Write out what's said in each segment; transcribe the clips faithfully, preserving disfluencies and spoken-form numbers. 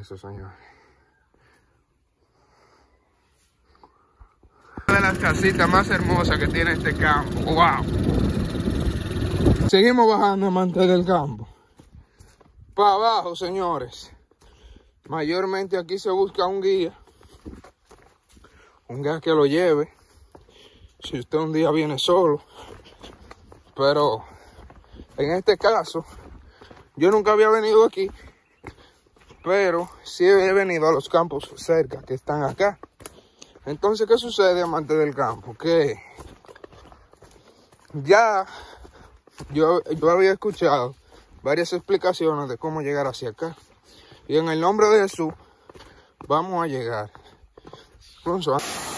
eso, señores. Una de las casitas más hermosas que tiene este campo. ¡Wow! Seguimos bajando, amantes del campo. Para abajo, señores. Mayormente aquí se busca un guía. Un guía que lo lleve. Si usted un día viene solo. Pero en este caso, yo nunca había venido aquí. Pero sí he venido a los campos cerca que están acá. Entonces, ¿qué sucede, amantes del campo? Que ya yo, yo había escuchado varias explicaciones de cómo llegar hacia acá. Y en el nombre de Jesús, vamos a llegar. Alonso,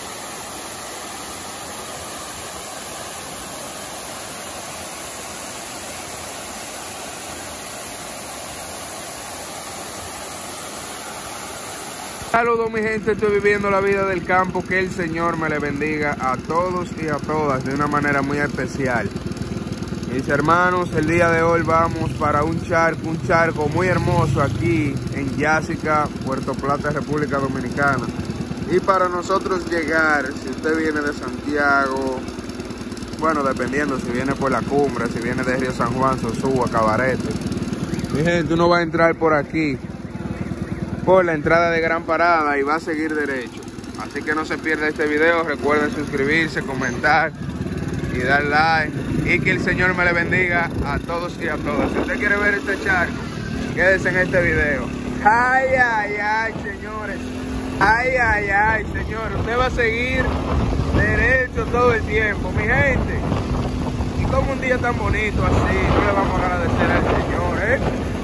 saludos mi gente, estoy viviendo la vida del campo. Que el Señor me le bendiga a todos y a todas de una manera muy especial. Mis hermanos, el día de hoy vamos para un charco, un charco muy hermoso aquí en Yásica, Puerto Plata, República Dominicana. Y para nosotros llegar, si usted viene de Santiago, bueno, dependiendo si viene por la cumbre, si viene de Río San Juan, Sosúa, Cabarete. Mi gente, uno va a entrar por aquí, por la entrada de Gran Parada y va a seguir derecho. Así que no se pierda este video, recuerden suscribirse, comentar y dar like. Y que el Señor me le bendiga a todos y a todas. Si usted quiere ver este charco, quédese en este video. Ay, ay, ay, señores. Ay, ay, ay, señores. Usted va a seguir derecho todo el tiempo, mi gente. Y como un día tan bonito así, no le vamos a agradecer al Señor, ¿eh?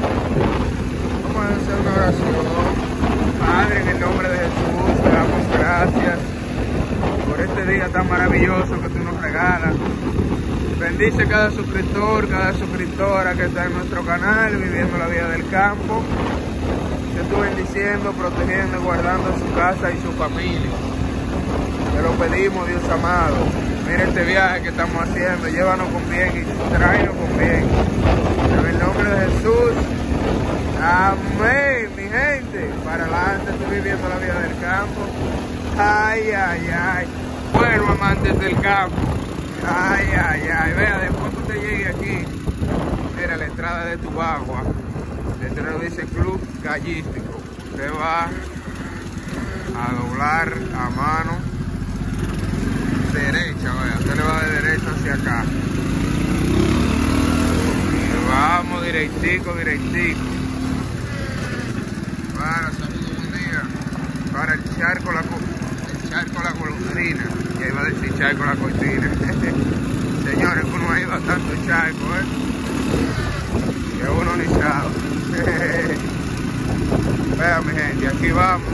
Vamos a hacer una oración. Padre, en el nombre de Jesús, te damos gracias por este día tan maravilloso que tú nos regalas. Bendice cada suscriptor, cada suscriptora que está en nuestro canal, viviendo la vida del campo. Te estoy bendiciendo, protegiendo y guardando su casa y su familia. Te lo pedimos, Dios amado. Mira este viaje que estamos haciendo, llévanos con bien y tráenos con bien. En el nombre de Jesús, amén, mi gente. Para adelante, estoy viviendo la vida del campo. Ay, ay, ay. Bueno, amantes del campo. Ay, ay, ay, vea, después que usted llegue aquí, mira la entrada de Tubagua, el letrero dice Club Gallístico. Usted va a doblar a mano derecha, vea, usted le va de derecha hacia acá. Y vamos directico, directico. Para, saludos, buen día. Para el charco, la, el charco, la golondrina. Y ahí va a decir charco la cortina. Señores, uno ha ido a tanto charco, ¿eh? Que uno ni sabe. Vean, mi gente, aquí vamos.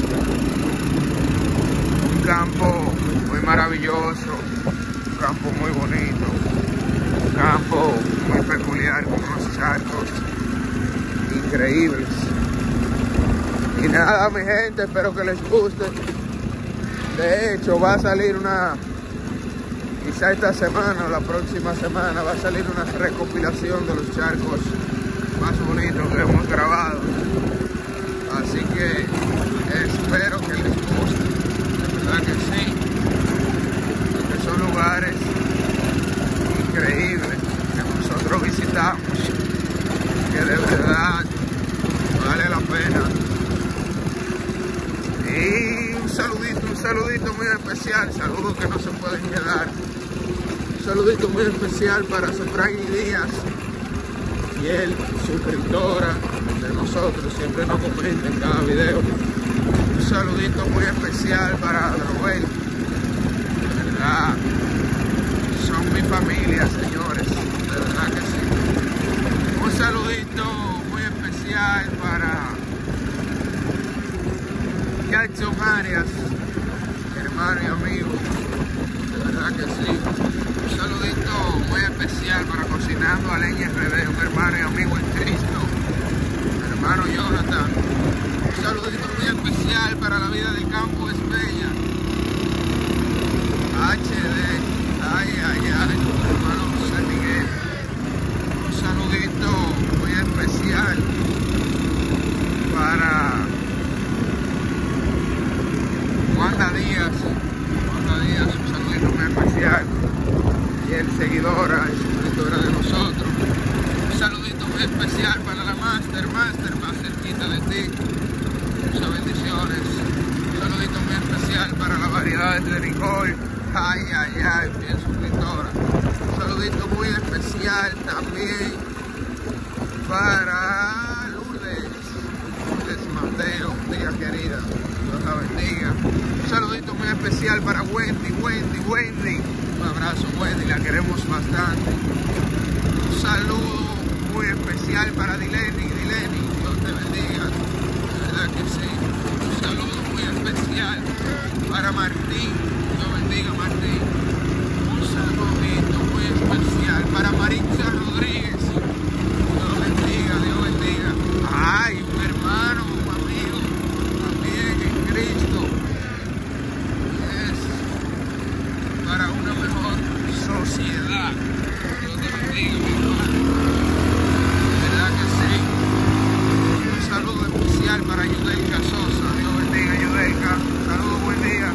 Un campo muy maravilloso, un campo muy bonito, un campo muy peculiar, con unos charcos increíbles. Y nada, mi gente, espero que les guste. De hecho, va a salir una, quizá esta semana o la próxima semana, va a salir una recopilación de los charcos más bonitos que hemos grabado. Así que espero que les guste. De verdad que sí. Porque son lugares increíbles que nosotros visitamos, que de verdad vale la pena. Y un saludito, un saludito muy especial, saludos que no se pueden quedar. Un saludito muy especial para Sefrain Díaz, fiel suscriptora de nosotros, siempre nos comenta en cada video. Un saludito muy especial para Adroel, de verdad, son mi familia, señores, de verdad que sí. Un saludito muy especial para Jackson Arias, hermano y amigo, de verdad que sí. Un saludito muy especial para Cocinando a Leña R D, un hermano y amigo en Cristo, mi hermano Jonathan. Un saludito muy especial para La Vida del Campo es Bella, H D, ay, ay, ay, hermano José Miguel. Un saludito muy especial para muy especial para la Master, Master, más cerquita de ti. Muchas bendiciones. Un saludito muy especial para las variedades de Nicole. Ay, ay, ay, bien suscriptora. Un saludito muy especial también para Lourdes. Lourdes Mateo, tía querida. Dios la bendiga. Un saludito muy especial para Wendy, Wendy, Wendy. Un abrazo, Wendy, la queremos bastante. Un saludo muy especial para Dileni, Dileni, Dios te bendiga, de verdad que sí. Un saludo muy especial para Martín, Dios bendiga Martín. Un saludito muy especial para Maritza Rodríguez, Dios bendiga, Dios bendiga. Ay, un hermano, un amigo, también en Cristo. Es para una mejor sociedad. Dios te bendiga, mi hermano. Para Yudelka Sosa, Dios bendiga Yudelka, saludos, buen día.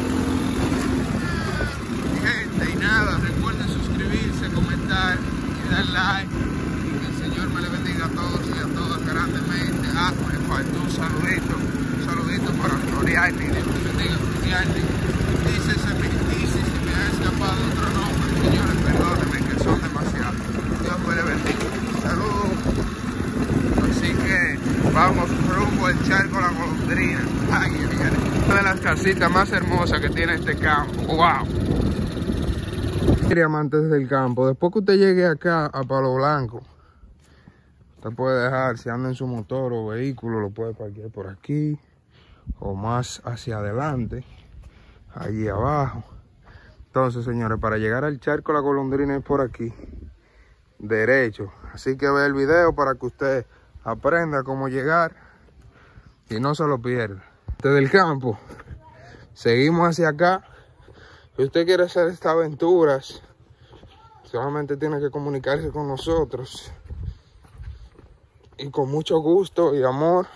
Gente, y nada, recuerden suscribirse, comentar y dar like. Y que el Señor me le bendiga a todos y a todas grandemente. Ah, me faltó un saludito, un saludito para Floriani, Dios bendiga Floriani. Dice, se me, dice, se me ha escapado otro nombre, señores, perdónenme que son demasiados. Dios me le bendiga. Saludos. Así que vamos rumbo al charco La Golondrina. Ay, una de las casitas más hermosas que tiene este campo. ¡Wow! Mire, amantes del campo, después que usted llegue acá a Palo Blanco, usted puede dejar, si anda en su motor o vehículo, lo puede parquear por aquí o más hacia adelante, allí abajo. Entonces, señores, para llegar al charco La Golondrina es por aquí, derecho. Así que ve el video para que usted aprenda cómo llegar y no se lo pierda. Desde el campo seguimos hacia acá. Si usted quiere hacer estas aventuras, solamente tiene que comunicarse con nosotros y con mucho gusto y amor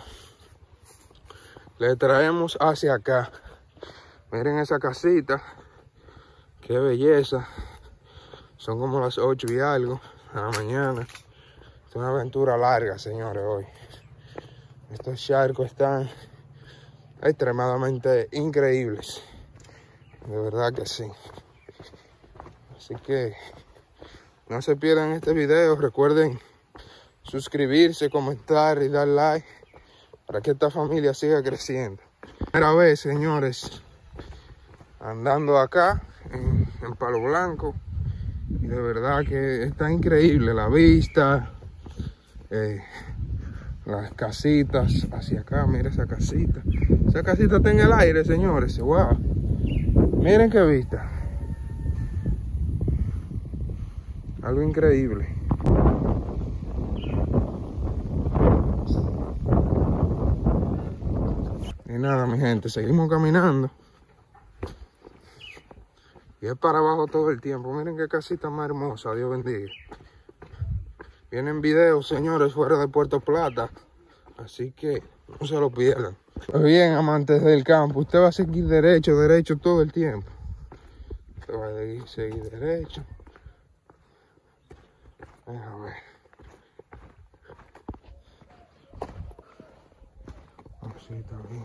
le traemos hacia acá. Miren esa casita, qué belleza. Son como las ocho y algo de la mañana. Es una aventura larga, señores, hoy. Estos charcos están extremadamente increíbles. De verdad que sí. Así que no se pierdan este video. Recuerden suscribirse, comentar y dar like para que esta familia siga creciendo. Primera vez, señores, andando acá en, en Palo Blanco. Y de verdad que está increíble la vista. Eh, las casitas hacia acá, miren esa casita. Esa casita está en el aire, señores. Wow. Miren qué vista. Algo increíble. Y nada, mi gente, seguimos caminando. Y es para abajo todo el tiempo. Miren qué casita más hermosa, Dios bendiga. Vienen videos, señores, fuera de Puerto Plata. Así que no se lo pierdan. Pues bien, amantes del campo, usted va a seguir derecho, derecho todo el tiempo. Usted va a seguir derecho. A ver. Así está bien.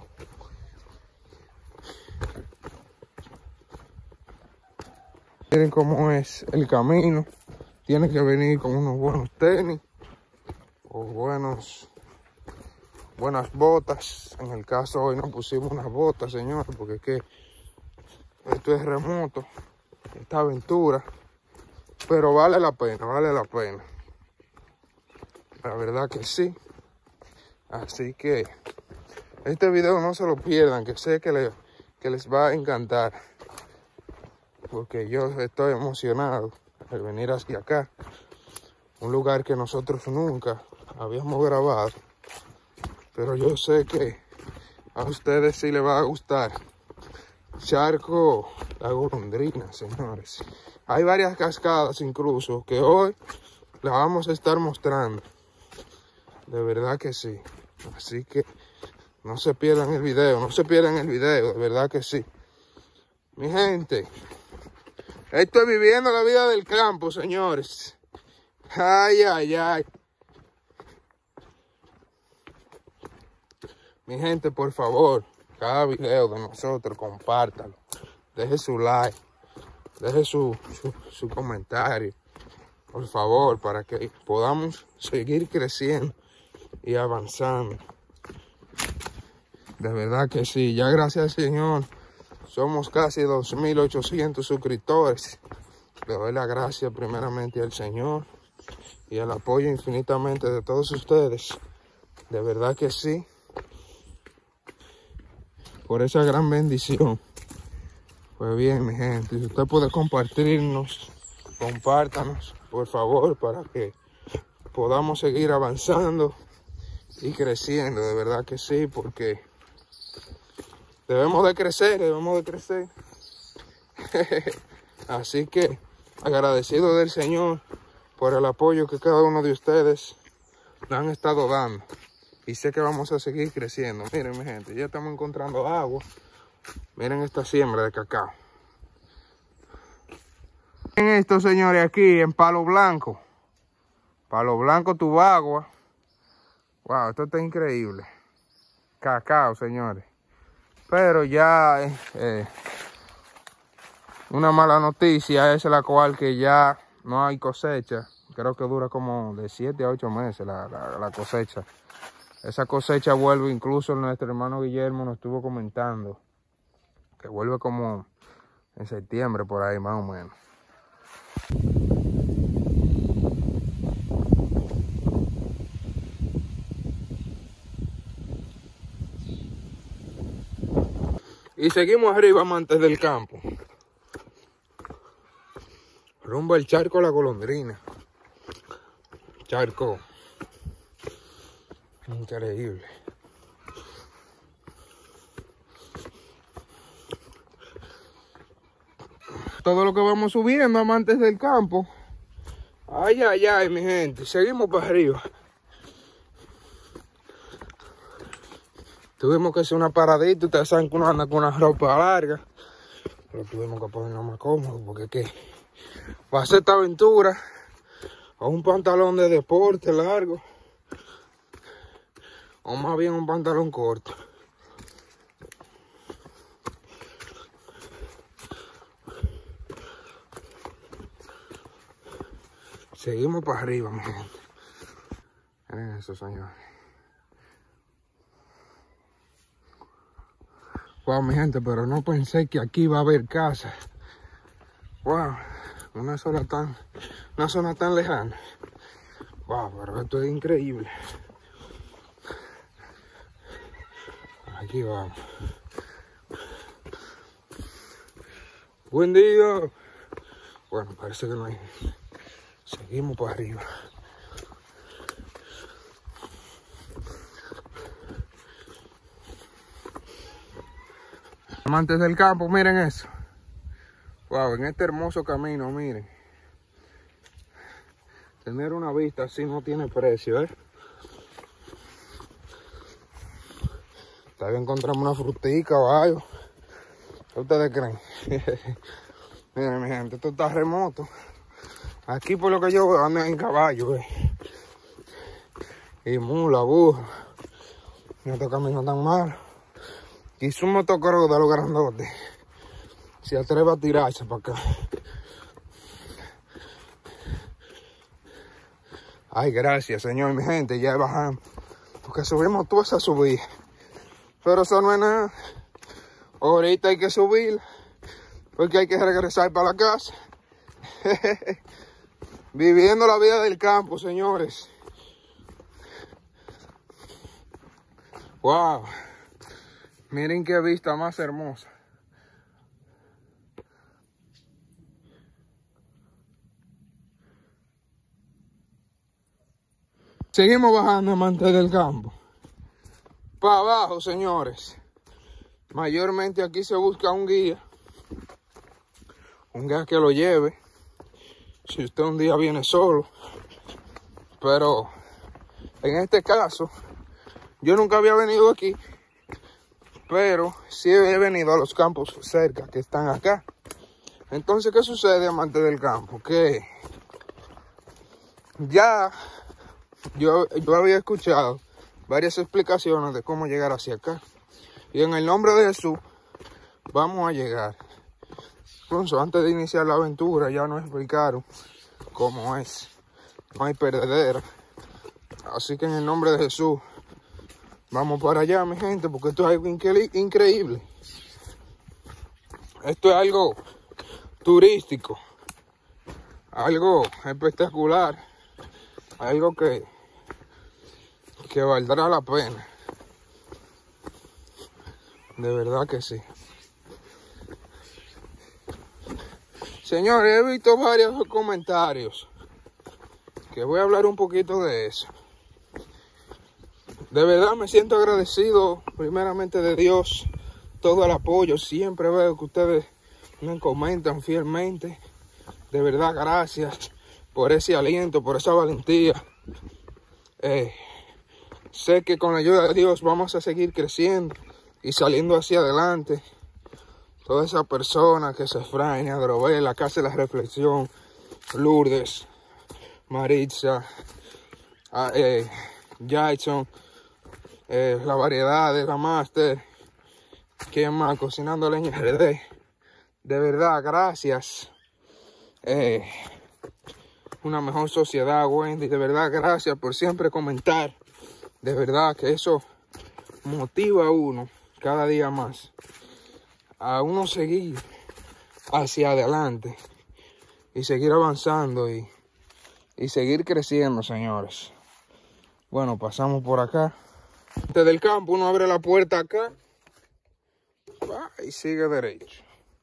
Miren cómo es el camino. Tiene que venir con unos buenos tenis o buenos, buenas botas. En el caso hoy nos pusimos unas botas, señores, porque es que esto es remoto, esta aventura. Pero vale la pena, vale la pena. La verdad que sí. Así que este video no se lo pierdan, que sé que, le, que les va a encantar. Porque yo estoy emocionado al venir hacia acá, un lugar que nosotros nunca habíamos grabado, pero yo sé que a ustedes sí les va a gustar. Charco La Golondrina, señores. Hay varias cascadas incluso que hoy las vamos a estar mostrando. De verdad que sí. Así que no se pierdan el video, no se pierdan el video, de verdad que sí. Mi gente, estoy viviendo la vida del campo, señores. Ay, ay, ay. Mi gente, por favor, cada video de nosotros, compártalo. Deje su like, deje su, su, su comentario, por favor, para que podamos seguir creciendo y avanzando. De verdad que sí, ya gracias al Señor, somos casi dos mil ochocientos suscriptores. Le doy la gracia primeramente al Señor y el apoyo infinitamente de todos ustedes. De verdad que sí, por esa gran bendición. Pues bien, mi gente, si usted puede compartirnos, compártanos, por favor, para que podamos seguir avanzando y creciendo. De verdad que sí, porque debemos de crecer, debemos de crecer. Así que agradecido del Señor por el apoyo que cada uno de ustedes nos han estado dando. Y sé que vamos a seguir creciendo. Miren, mi gente, ya estamos encontrando agua. Miren esta siembra de cacao. Miren esto, señores, aquí en Palo Blanco. Palo Blanco, Tubagua. Wow, esto está increíble. Cacao, señores. Pero ya eh, eh, una mala noticia es la cual que ya no hay cosecha. Creo que dura como de siete a ocho meses la, la, la cosecha. Esa cosecha vuelve, incluso nuestro hermano Guillermo nos estuvo comentando, que vuelve como en septiembre, por ahí más o menos. Y seguimos arriba, amantes del campo. Rumbo al charco La Golondrina. Charco increíble. Todo lo que vamos subiendo, amantes del campo. Ay, ay, ay, mi gente. Seguimos para arriba. Tuvimos que hacer una paradita. Ustedes saben que uno anda con una ropa larga. Pero tuvimos que ponernos más cómodos porque ¿qué? Va a hacer esta aventura a un pantalón de deporte largo, o más bien un pantalón corto. Seguimos para arriba, mi gente. Miren eso, señores. Wow, mi gente, pero no pensé que aquí va a haber casa. Wow, una zona tan, una zona tan lejana. Wow, pero esto es increíble. Aquí vamos. Buen día. Bueno, parece que no hay. Seguimos para arriba. Amantes del campo, miren eso. Wow, en este hermoso camino, miren. Tener una vista así no tiene precio, ¿eh? Tal vez encontramos una frutica o algo. ¿Qué ustedes creen? Miren, mi gente, esto está remoto. Aquí, por lo que yo veo, andan en caballo, ¿eh? Y mula, burro. No estos caminos tan malos. Quiso un motocross de los grandotes. Se atreve a tirarse para acá. Ay, gracias, Señor, mi gente. Ya bajamos. Porque subimos toda esa subida. Pero eso no es nada. Ahorita hay que subir. Porque hay que regresar para la casa. Viviendo la vida del campo, señores. Wow. Miren qué vista más hermosa. Seguimos bajando, amantes del campo. Para abajo, señores. Mayormente aquí se busca un guía. Un guía que lo lleve. Si usted un día viene solo. Pero en este caso, yo nunca había venido aquí. Pero sí he venido a los campos cerca que están acá. Entonces, ¿qué sucede, amantes del campo? Que ya yo, yo había escuchado varias explicaciones de cómo llegar hacia acá. Y en el nombre de Jesús vamos a llegar. Incluso antes de iniciar la aventura ya nos explicaron cómo es. No hay perdedera. Así que en el nombre de Jesús vamos para allá, mi gente, porque esto es algo increíble. Esto es algo turístico, algo espectacular, algo que, que valdrá la pena. De verdad que sí. Señores, he visto varios comentarios que voy a hablar un poquito de eso. De verdad me siento agradecido primeramente de Dios, todo el apoyo. Siempre veo que ustedes me comentan fielmente. De verdad, gracias por ese aliento, por esa valentía. Eh, sé que con la ayuda de Dios vamos a seguir creciendo y saliendo hacia adelante. Todas esas personas que se Efraín, Adrobela, que hace la reflexión, Lourdes, Maritza, eh, Jason, eh, la variedad de la Master, ¿quién más? Cocinando Leña R D. De verdad, gracias. Eh, una mejor sociedad, Wendy. De verdad, gracias por siempre comentar. De verdad que eso motiva a uno cada día más. A uno seguir hacia adelante. Y seguir avanzando y, y seguir creciendo, señores. Bueno, pasamos por acá. Desde el campo uno abre la puerta acá. Y sigue derecho.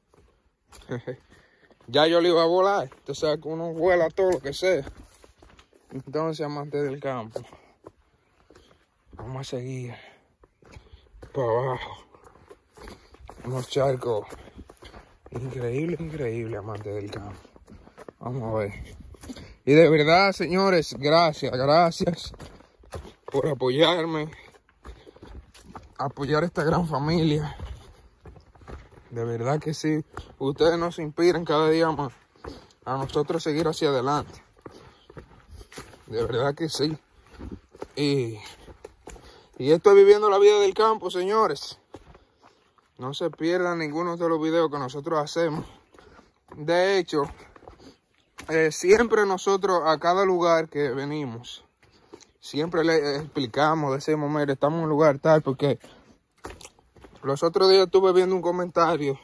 Ya yo le iba a volar. Usted sabe que uno vuela todo lo que sea. Entonces, amantes del campo, vamos a seguir para abajo. Unos charcos increíble, increíble, amantes del campo. Vamos a ver. Y de verdad, señores, gracias, gracias por apoyarme, apoyar esta gran familia. De verdad que sí, ustedes nos inspiran cada día más a nosotros seguir hacia adelante. De verdad que sí. Y, y estoy viviendo la vida del campo, señores. No se pierdan ninguno de los videos que nosotros hacemos. De hecho, eh, siempre nosotros a cada lugar que venimos, siempre le explicamos, decimos, mire, estamos en un lugar tal, porque los otros días estuve viendo un comentario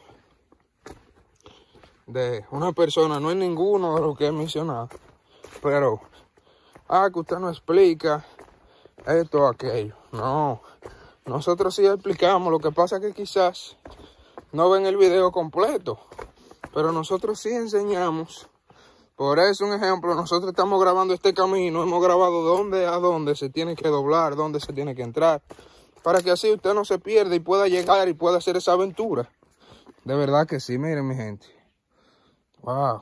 de una persona, no es ninguno de los que he mencionado, pero, ah, que usted no explica esto o aquello. No, nosotros sí explicamos, lo que pasa es que quizás no ven el video completo, pero nosotros sí enseñamos. Por eso, un ejemplo, nosotros estamos grabando este camino, hemos grabado dónde a dónde se tiene que doblar, dónde se tiene que entrar, para que así usted no se pierda y pueda llegar y pueda hacer esa aventura. De verdad que sí, miren mi gente. Wow.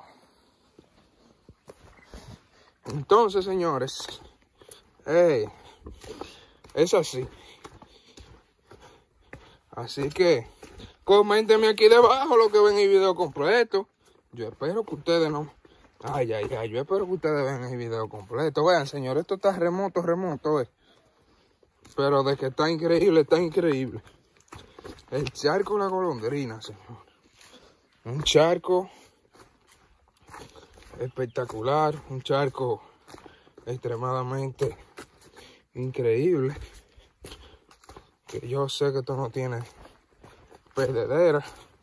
Entonces, señores, hey, es así. Así que coméntenme aquí debajo lo que ven el video completo. Yo espero que ustedes no... Ay, ay, ay, yo espero que ustedes vean el video completo. Vean, señores, esto está remoto, remoto, eh. Pero de que está increíble, está increíble. El charco La Golondrina, señor. Un charco espectacular, un charco extremadamente increíble. Que yo sé que esto no tiene perdedera.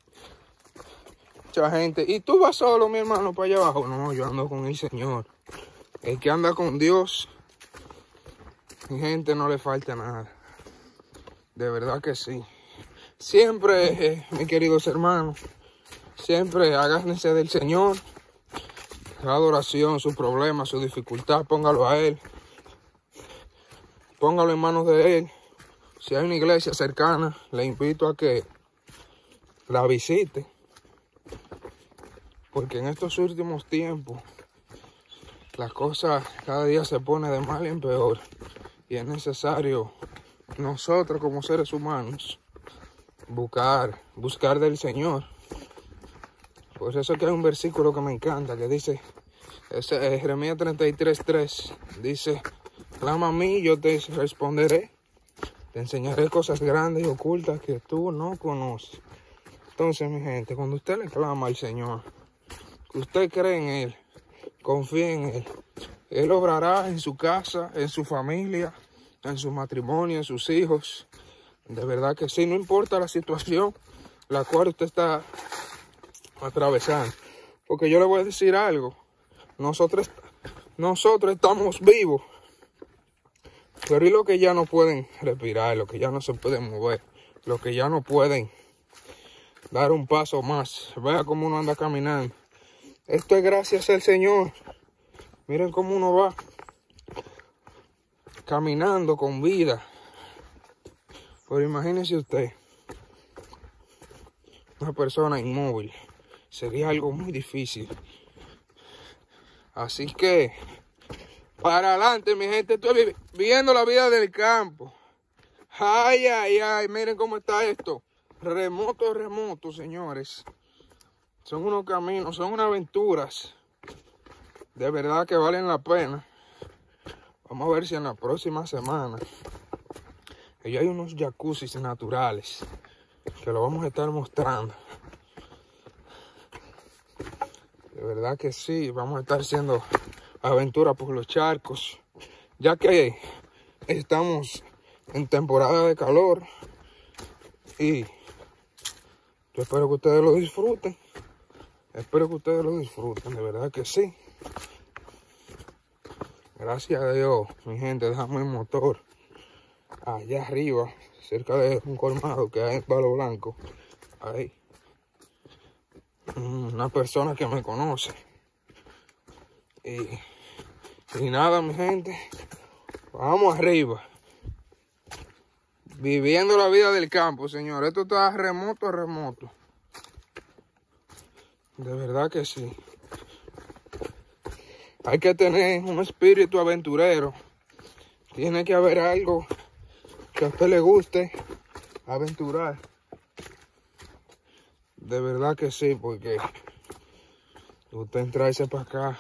Mucha gente. ¿Y tú vas solo, mi hermano, para allá abajo? No, yo ando con el Señor. El que anda con Dios, mi gente, no le falta nada. De verdad que sí. Siempre, eh, mis queridos hermanos, siempre agárrense del Señor. La adoración, su problema, su dificultad, póngalo a Él. Póngalo en manos de Él. Si hay una iglesia cercana, le invito a que la visite. Porque en estos últimos tiempos, las cosas cada día se ponen de mal en peor. Y es necesario nosotros como seres humanos buscar, buscar del Señor. Por eso que hay un versículo que me encanta, que dice, ese, Jeremías treinta y tres, tres, dice, clama a mí, yo te responderé Te enseñaré cosas grandes y ocultas que tú no conoces. Entonces, mi gente, cuando usted le clama al Señor, que usted cree en Él, confíe en Él, Él obrará en su casa, en su familia, en su matrimonio, en sus hijos. De verdad que sí, no importa la situación la cual usted está atravesando. Porque yo le voy a decir algo. Nosotros, nosotros estamos vivos. Pero ¿y los que ya no pueden respirar? Los que ya no se pueden mover. Los que ya no pueden dar un paso más. Vea cómo uno anda caminando. Esto es gracias al Señor. Miren cómo uno va caminando con vida. Pero imagínese usted, una persona inmóvil. Sería algo muy difícil. Así que, para adelante, mi gente. Estoy viviendo la vida del campo. Ay, ay, ay. Miren cómo está esto. Remoto, remoto, señores. Son unos caminos, son unas aventuras. De verdad que valen la pena. Vamos a ver si en la próxima semana. Y hay unos jacuzzis naturales. Que lo vamos a estar mostrando. De verdad que sí. Vamos a estar haciendo aventuras por los charcos. Ya que estamos en temporada de calor. Y yo espero que ustedes lo disfruten. Espero que ustedes lo disfruten, de verdad que sí. Gracias a Dios, mi gente, dejamos el motor allá arriba, cerca de un colmado que hay en Palo Blanco. Ahí. Una persona que me conoce. Y, y nada, mi gente, vamos arriba. Viviendo la vida del campo, señor. Esto está remoto, remoto. De verdad que sí. Hay que tener un espíritu aventurero. Tiene que haber algo que a usted le guste aventurar. De verdad que sí, porque usted entrarse para acá.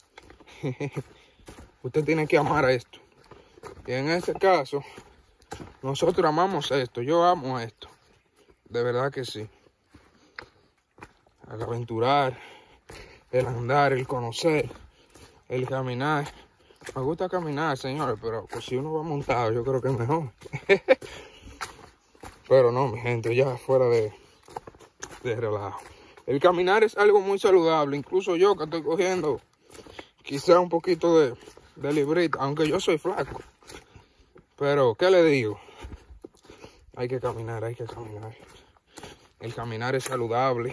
Usted tiene que amar a esto. Y en este caso, nosotros amamos esto. Yo amo esto. De verdad que sí. El aventurar, el andar, el conocer, el caminar. Me gusta caminar, señores, pero pues si uno va montado, yo creo que es mejor. Pero no, mi gente, ya fuera de, de relajo. El caminar es algo muy saludable. Incluso yo que estoy cogiendo quizá un poquito de, de librita, aunque yo soy flaco. Pero, ¿qué le digo? Hay que caminar, hay que caminar. El caminar es saludable.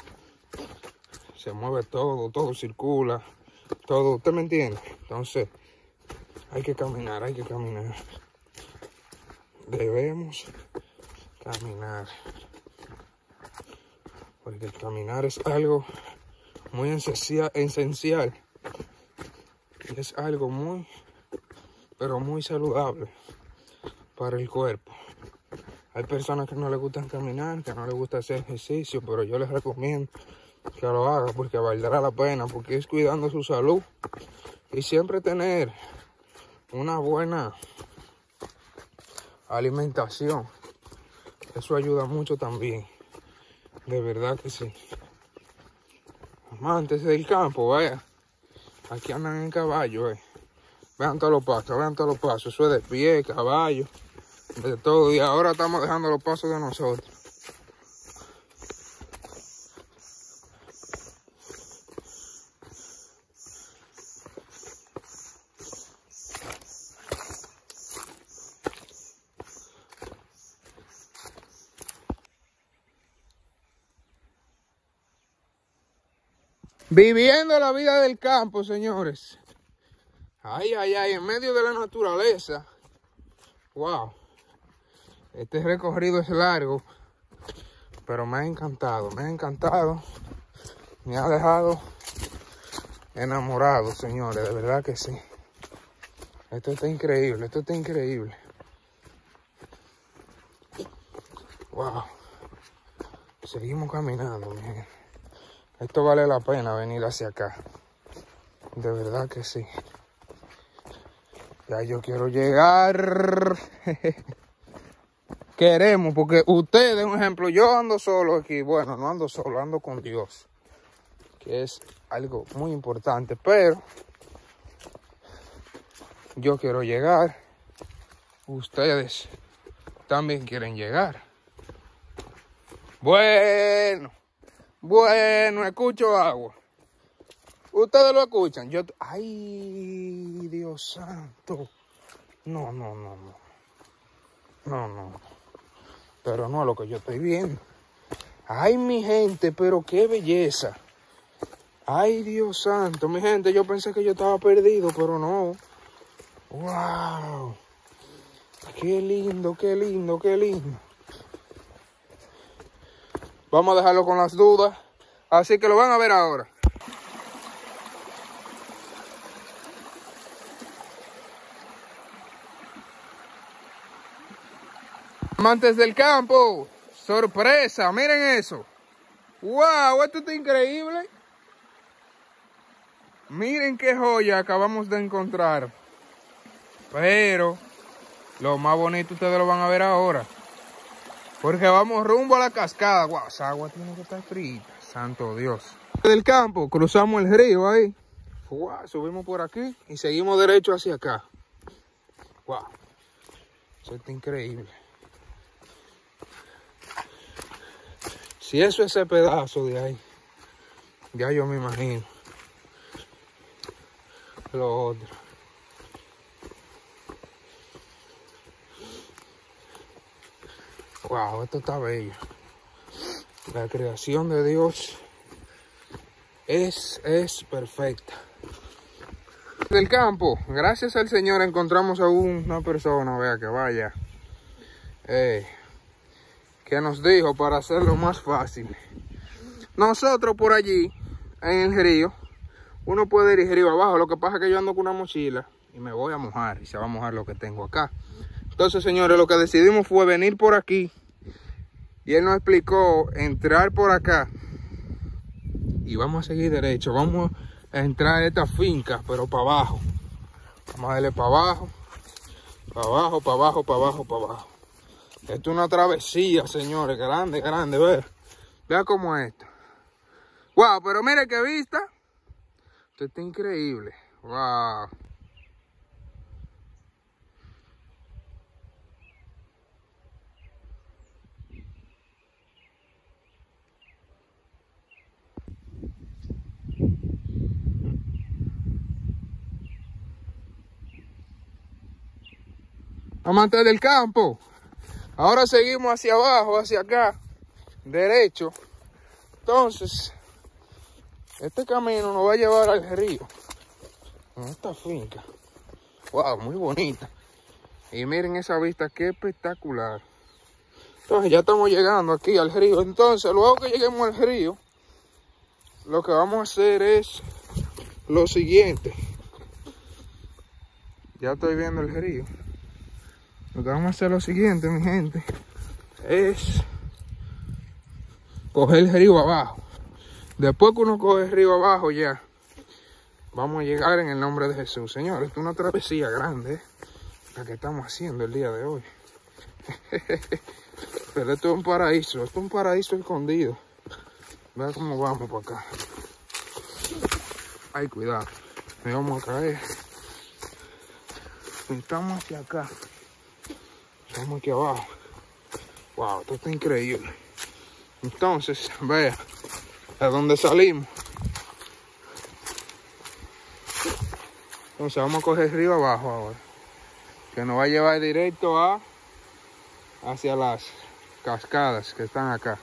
Se mueve todo, todo circula, todo, ¿usted me entiende? Entonces, hay que caminar, hay que caminar. Debemos caminar. Porque el caminar es algo muy esencial, esencial. Y es algo muy, pero muy saludable para el cuerpo. Hay personas que no les gusta caminar, que no les gusta hacer ejercicio, pero yo les recomiendo que lo haga porque valdrá la pena, porque es cuidando su salud y siempre tener una buena alimentación. Eso ayuda mucho también, de verdad que sí. Amantes del campo, vaya, aquí andan en caballo, eh. Vean todos los pasos, vean todos los pasos, eso es de pie, caballo, de todo, y ahora estamos dejando los pasos de nosotros. Viviendo la vida del campo, señores. Ay, ay, ay, en medio de la naturaleza. Wow. Este recorrido es largo, pero me ha encantado, me ha encantado. Me ha dejado enamorado, señores, de verdad que sí. Esto está increíble, esto está increíble. Wow. Seguimos caminando, miren. Esto vale la pena venir hacia acá. De verdad que sí. Ya yo quiero llegar. queremos, porque ustedes, un ejemplo, yo ando solo aquí, bueno, no ando solo, ando con Dios, que es algo muy importante, pero yo quiero llegar, ustedes también quieren llegar. Bueno, bueno, escucho agua. Ustedes lo escuchan. Yo, ay, Dios santo. No, no, no, no. No, no. Pero no es lo que yo estoy viendo. Ay, mi gente, pero qué belleza. Ay, Dios santo. Mi gente, yo pensé que yo estaba perdido, pero no. Wow. Qué lindo, qué lindo, qué lindo. Vamos a dejarlo con las dudas. Así que lo van a ver ahora. Amantes del campo. Sorpresa, miren eso. Wow, esto está increíble. Miren qué joya acabamos de encontrar. Pero lo más bonito ustedes lo van a ver ahora. Porque vamos rumbo a la cascada. Wow, esa agua tiene que estar frita. Santo Dios. Del campo, cruzamos el río ahí. Wow, subimos por aquí y seguimos derecho hacia acá. Wow. Eso está increíble. Si eso es ese pedazo de ahí, ya yo me imagino lo otro. Wow, esto está bello. La creación de Dios es, es perfecta. Del campo, gracias al Señor encontramos a una persona, vea que vaya, eh, que nos dijo para hacerlo más fácil. Nosotros por allí, en el río, uno puede ir río abajo. Lo que pasa es que yo ando con una mochila y me voy a mojar y se va a mojar lo que tengo acá. Entonces, señores, lo que decidimos fue venir por aquí y él nos explicó entrar por acá y vamos a seguir derecho. Vamos a entrar a esta finca, pero para abajo. Vamos a darle para abajo, para abajo, para abajo, para abajo, para abajo. Esto es una travesía, señores, grande, grande, vea. Vea cómo es esto. Wow, pero mire qué vista. Esto está increíble. Wow. Amantes del campo, ahora seguimos hacia abajo, hacia acá, derecho. Entonces, este camino nos va a llevar al río, en esta finca. Wow, muy bonita. Y miren esa vista, qué espectacular. Entonces ya estamos llegando aquí al río. Entonces, luego que lleguemos al río, lo que vamos a hacer es lo siguiente. Ya estoy viendo el río. Lo que vamos a hacer lo siguiente, mi gente, es coger el río abajo. Después que uno coge el río abajo, ya vamos a llegar en el nombre de Jesús. Señores, esto es una travesía grande, ¿eh? La que estamos haciendo el día de hoy. Pero esto es un paraíso, esto es un paraíso escondido. Vean cómo vamos para acá. Ay, cuidado, me vamos a caer. Estamos hacia acá. Estamos aquí abajo. Wow, esto está increíble. Entonces, vea, de dónde salimos. Entonces vamos a coger el río abajo ahora, que nos va a llevar directo a hacia las cascadas que están acá.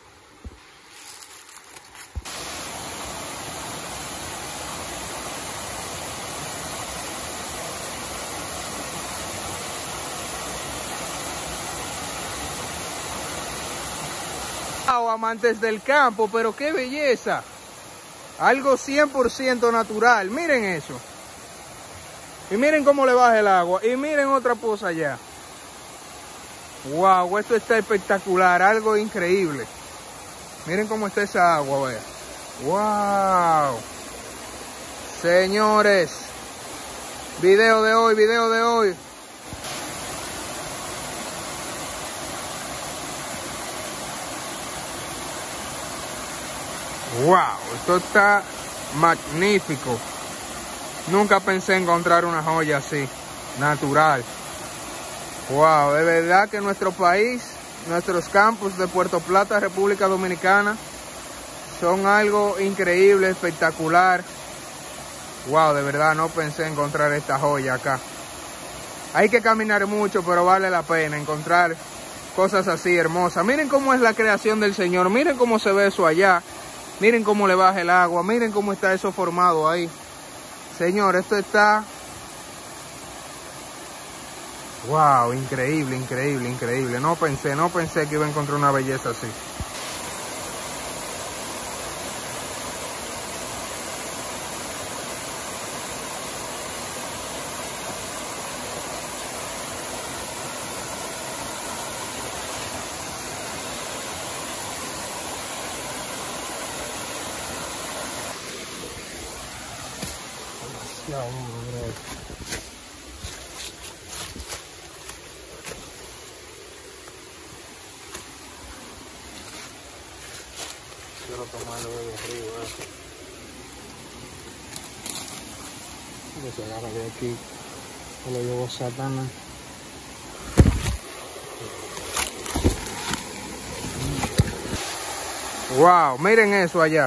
Amantes del campo, pero qué belleza. Algo cien por ciento natural. Miren eso. Y miren cómo le baja el agua. Y miren otra cosa allá. Wow, esto está espectacular. Algo increíble. Miren cómo está esa agua, vea. Wow. Señores. Video de hoy, video de hoy. Wow, esto está magnífico. Nunca pensé encontrar una joya así, natural. Wow, de verdad que nuestro país, nuestros campos de Puerto Plata, República Dominicana, son algo increíble, espectacular. Wow, de verdad no pensé encontrar esta joya acá. Hay que caminar mucho, pero vale la pena encontrar cosas así hermosas. Miren cómo es la creación del Señor. Miren cómo se ve eso allá. Miren cómo le baja el agua. Miren cómo está eso formado ahí. Señor, esto está... Wow, increíble, increíble, increíble. No pensé, no pensé que iba a encontrar una belleza así. Quiero tomarlo de arriba. Se agarra de aquí. Se lo llevó Satanás. Wow, miren eso allá.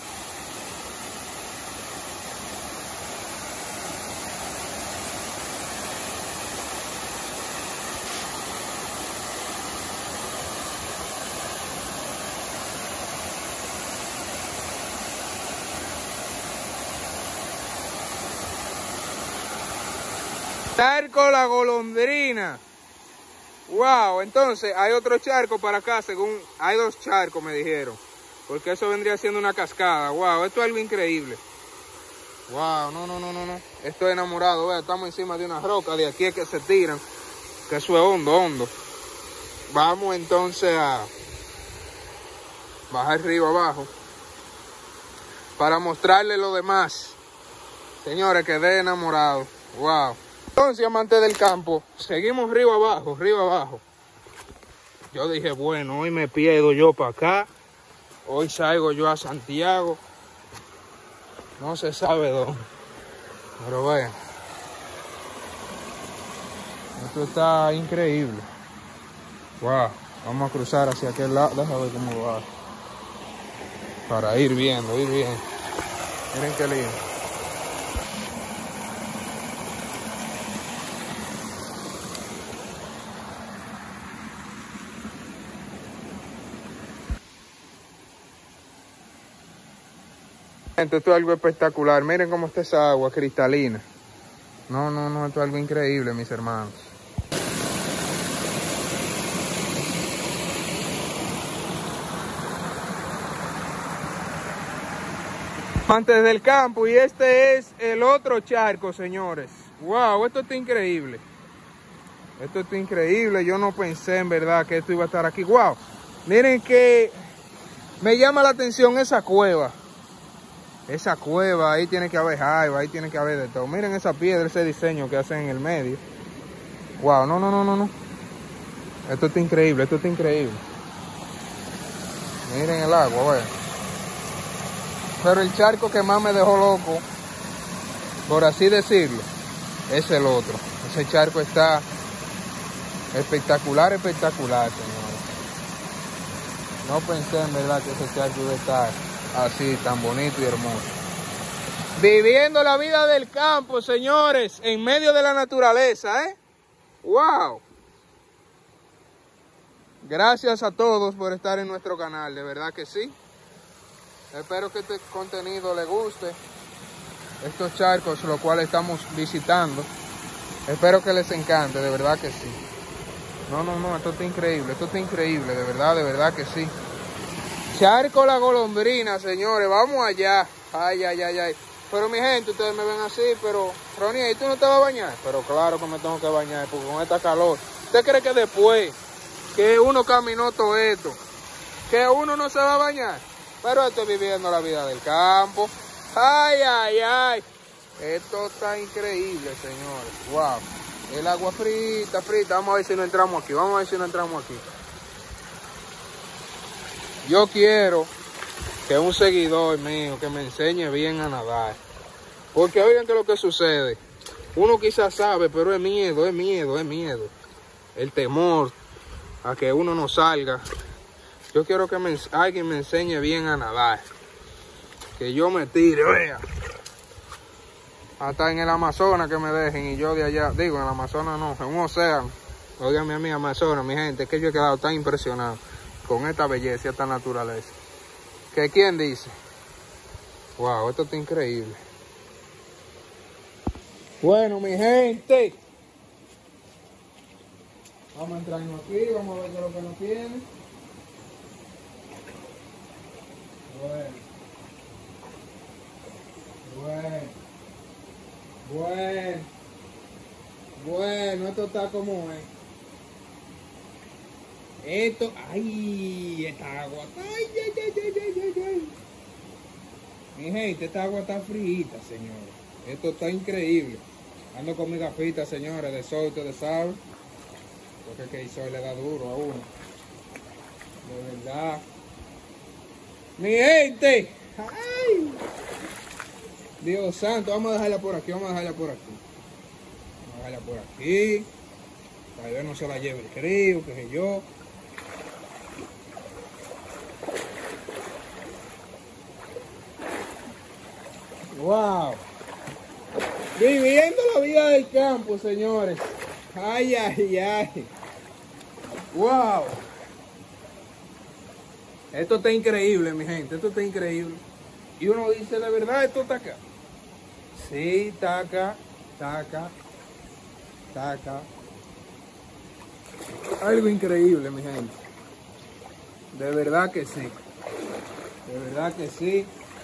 Charco La Golondrina. Wow, entonces hay otro charco para acá, según hay dos charcos me dijeron, porque eso vendría siendo una cascada. Wow, esto es algo increíble. Wow, no, no, no, no, no. Estoy enamorado, vea, estamos encima de una roca, de aquí es que se tiran, que eso es hondo, hondo. Vamos entonces a bajar río abajo para mostrarles lo demás. Señores, quedé enamorado. Wow. Entonces, amantes del campo, seguimos río abajo, río abajo. Yo dije, bueno, hoy me pierdo yo para acá. Hoy salgo yo a Santiago. No se sabe dónde. Pero vean. Esto está increíble. Wow. Vamos a cruzar hacia aquel lado. Déjame ver cómo va. Para ir viendo, ir bien. Miren qué lindo. Esto es algo espectacular. Miren cómo está esa agua cristalina. No, no, no, esto es algo increíble, mis hermanos. Antes del campo, y este es el otro charco, señores. Wow, esto está increíble. Esto está increíble. Yo no pensé en verdad que esto iba a estar aquí. Wow, miren que me llama la atención esa cueva. Esa cueva, ahí tiene que haber jaiba, ahí tiene que haber de todo. Miren esa piedra, ese diseño que hacen en el medio. Wow, no, no, no, no, no. Esto está increíble, esto está increíble. Miren el agua, a ver. Pero el charco que más me dejó loco, por así decirlo, es el otro. Ese charco está espectacular, espectacular, señores. No pensé en verdad que ese charco iba a estar así, tan bonito y hermoso. Viviendo la vida del campo, señores, en medio de la naturaleza, ¿eh? ¡Wow! Gracias a todos por estar en nuestro canal, de verdad que sí. Espero que este contenido les guste. Estos charcos, los cuales estamos visitando. Espero que les encante, de verdad que sí. No, no, no, esto está increíble, esto está increíble, de verdad, de verdad que sí. Charco La Golondrina, señores, vamos allá. Ay, ay, ay, ay. Pero mi gente, ustedes me ven así, pero Ronnie, ¿y tú no te vas a bañar? Pero claro que me tengo que bañar, porque con esta calor. ¿Usted cree que después que uno caminó todo esto, que uno no se va a bañar? Pero estoy viviendo la vida del campo. Ay, ay, ay. Esto está increíble, señores. Wow. El agua frita, frita. Vamos a ver si no entramos aquí. Vamos a ver si no entramos aquí. Yo quiero que un seguidor mío que me enseñe bien a nadar. Porque oigan que lo que sucede, uno quizás sabe, pero es miedo, es miedo, es miedo. El temor a que uno no salga. Yo quiero que me, alguien me enseñe bien a nadar. Que yo me tire, vea. Hasta en el Amazonas que me dejen y yo de allá, digo en el Amazonas no, en un océano. Óigame a mí, Amazonas, mi gente, es que yo he quedado tan impresionado con esta belleza y esta naturaleza. ¿Que quién dice? Wow, esto está increíble. Bueno, mi gente. Vamos a entrarnos aquí, vamos a ver qué es lo que nos tiene. Bueno. Bueno. Bueno. Bueno, esto está como es. Esto, ay, esta agua, ay, ay, ay, ay, ay, ay, ay. Mi gente, esta agua está frita, señores. Esto está increíble. Ando con mi gafita, señores, de sol, ustedes saben. Porque es que el sol le da duro a uno. De verdad. Mi gente. Ay. Dios santo, vamos a dejarla por aquí, vamos a dejarla por aquí. Vamos a dejarla por aquí. Tal vez no se la lleve el río, qué sé yo. Wow. Viviendo la vida del campo, señores. Ay, ay, ay. Wow. Esto está increíble, mi gente. Esto está increíble. Y uno dice, ¿de verdad esto está acá? Sí, está acá. Está acá. Está acá. Algo increíble, mi gente. De verdad que sí. De verdad que sí.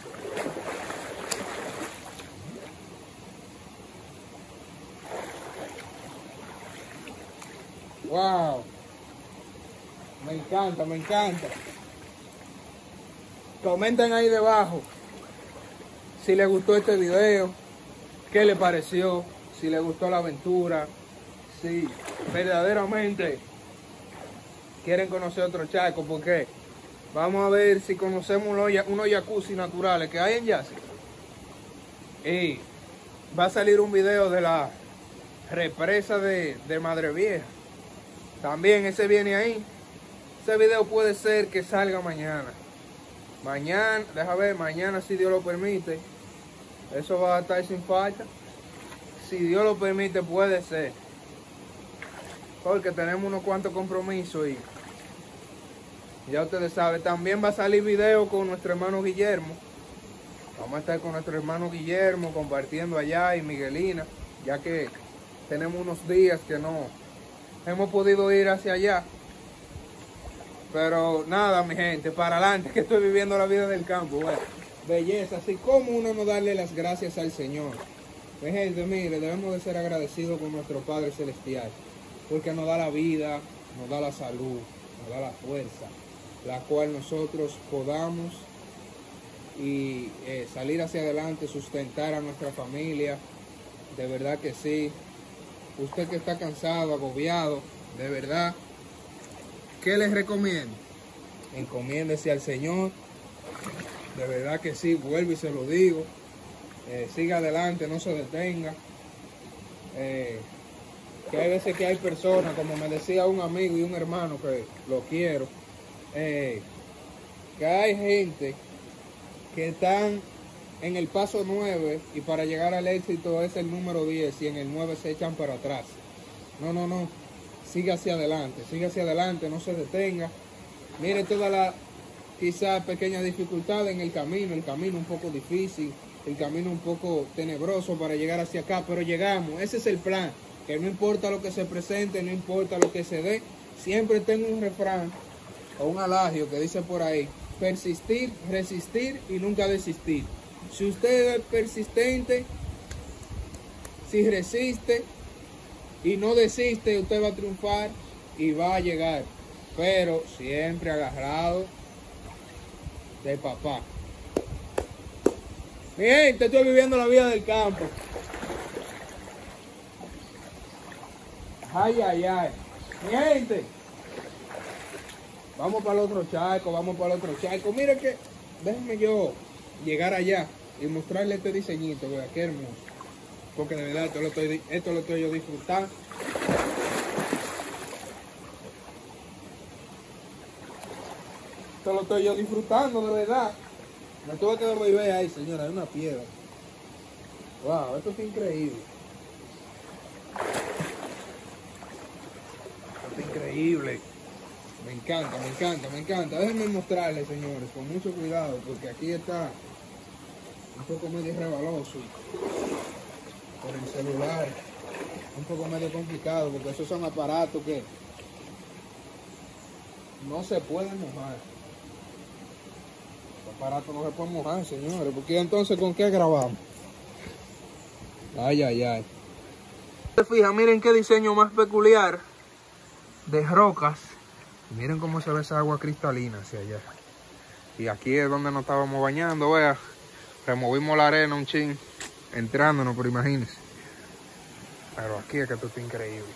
Wow. Me encanta, me encanta. Comenten ahí debajo si les gustó este video, qué les pareció, si les gustó la aventura, si verdaderamente quieren conocer otro charco, porque vamos a ver si conocemos unos, unos jacuzzi naturales que hay en Yassi. Y va a salir un video de la represa de, de Madre Vieja. También ese viene ahí. Ese video puede ser que salga mañana. Mañana, déjame ver, mañana si Dios lo permite. Eso va a estar sin falta. Si Dios lo permite puede ser. Porque tenemos unos cuantos compromisos y ya ustedes saben. También va a salir video con nuestro hermano Guillermo. Vamos a estar con nuestro hermano Guillermo compartiendo allá y Miguelina. Ya que tenemos unos días que no hemos podido ir hacia allá. Pero nada, mi gente, para adelante, que estoy viviendo la vida del campo. Bueno, belleza, así como uno no darle las gracias al Señor. Mi gente, mire, debemos de ser agradecidos con nuestro Padre Celestial, porque nos da la vida, nos da la salud, nos da la fuerza, la cual nosotros podamos y eh, salir hacia adelante, sustentar a nuestra familia. De verdad que sí. Usted que está cansado, agobiado, de verdad, ¿qué les recomiendo? Encomiéndese al Señor. De verdad que sí, vuelvo y se lo digo. Eh, siga adelante, no se detenga. Eh, que hay veces que hay personas, como me decía un amigo y un hermano que lo quiero, eh, que hay gente que están en el paso nueve y para llegar al éxito es el número diez y en el nueve se echan para atrás. No, no, no. Siga hacia adelante, siga hacia adelante, no se detenga. Mire toda la quizás pequeña dificultad en el camino, el camino un poco difícil, el camino un poco tenebroso para llegar hacia acá, pero llegamos. Ese es el plan, que no importa lo que se presente, no importa lo que se dé, siempre tengo un refrán o un adagio que dice por ahí: persistir, resistir y nunca desistir. Si usted es persistente, si resiste y no desiste, usted va a triunfar y va a llegar, pero siempre agarrado de papá. Mi gente, estoy viviendo la vida del campo. Ay, ay, ay. Mi gente, vamos para el otro charco, vamos para el otro charco. Miren que déjenme yo llegar allá y mostrarle este diseñito, vea, qué hermoso. Porque de verdad esto lo estoy, esto lo estoy yo disfrutando. Esto lo estoy yo disfrutando, de verdad. Me tuve que devolver ahí, señora, hay una piedra. Wow, esto es increíble. Esto es increíble. Me encanta, me encanta, me encanta. Déjenme mostrarles, señores, con mucho cuidado, porque aquí está un poco medio rebaloso. Por el celular, un poco medio complicado, porque esos son aparatos que no se pueden mojar. Los aparatos no se pueden mojar, señores, porque entonces ¿con qué grabamos? Ay, ay, ay. Se fijan, miren qué diseño más peculiar de rocas. Miren cómo se ve esa agua cristalina hacia allá. Y aquí es donde nos estábamos bañando, vea. Removimos la arena un chin, entrándonos, pero imagínense. Pero aquí es que esto está increíble.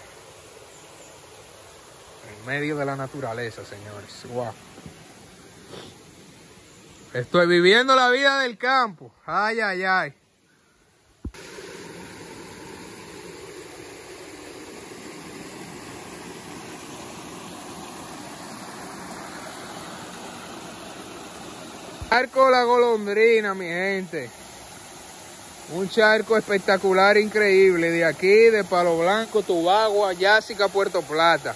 En medio de la naturaleza, señores. Wow. Estoy viviendo la vida del campo. Ay, ay, ay. Charco La Golondrina, mi gente. Un charco espectacular, increíble. De aquí, de Palo Blanco, Tubagua, Yásica, Puerto Plata.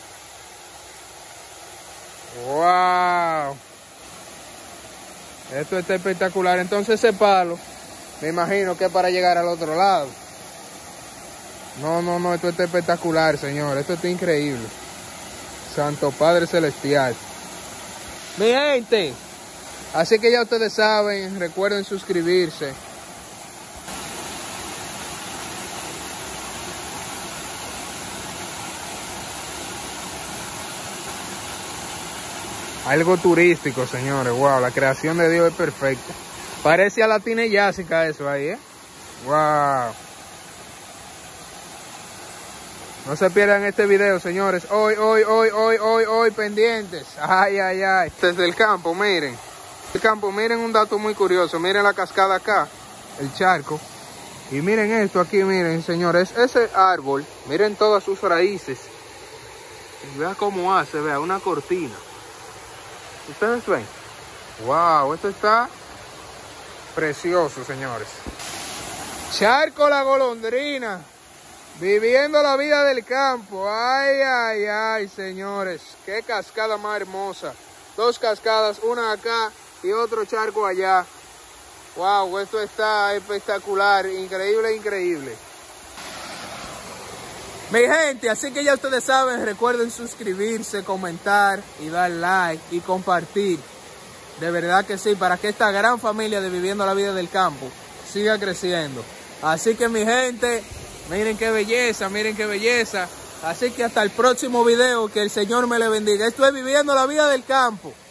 ¡Wow! Esto está espectacular. Entonces ese palo, me imagino que es para llegar al otro lado. No, no, no, esto está espectacular, señor. Esto está increíble. Santo Padre Celestial. Mi gente. Así que ya ustedes saben, recuerden suscribirse. Algo turístico, señores. Wow, la creación de Dios es perfecta. Parece a la Tina Yásica eso ahí, ¿eh? Wow. No se pierdan este video, señores. Hoy, hoy, hoy, hoy, hoy, hoy, pendientes. Ay, ay, ay. Desde el campo, miren. El campo, miren un dato muy curioso. Miren la cascada acá, el charco. Y miren esto aquí, miren, señores. Ese árbol, miren todas sus raíces. Y vea cómo hace, vea, una cortina. ¿Ustedes ven? Wow, esto está precioso, señores. Charco La Golondrina. Viviendo la vida del campo. Ay, ay, ay, señores. Qué cascada más hermosa. Dos cascadas, una acá y otro charco allá. Wow, esto está espectacular, increíble, increíble. Mi gente, así que ya ustedes saben, recuerden suscribirse, comentar y dar like y compartir. De verdad que sí, para que esta gran familia de Viviendo la Vida del Campo siga creciendo. Así que mi gente, miren qué belleza, miren qué belleza. Así que hasta el próximo video, que el Señor me le bendiga. Esto es Viviendo la Vida del Campo.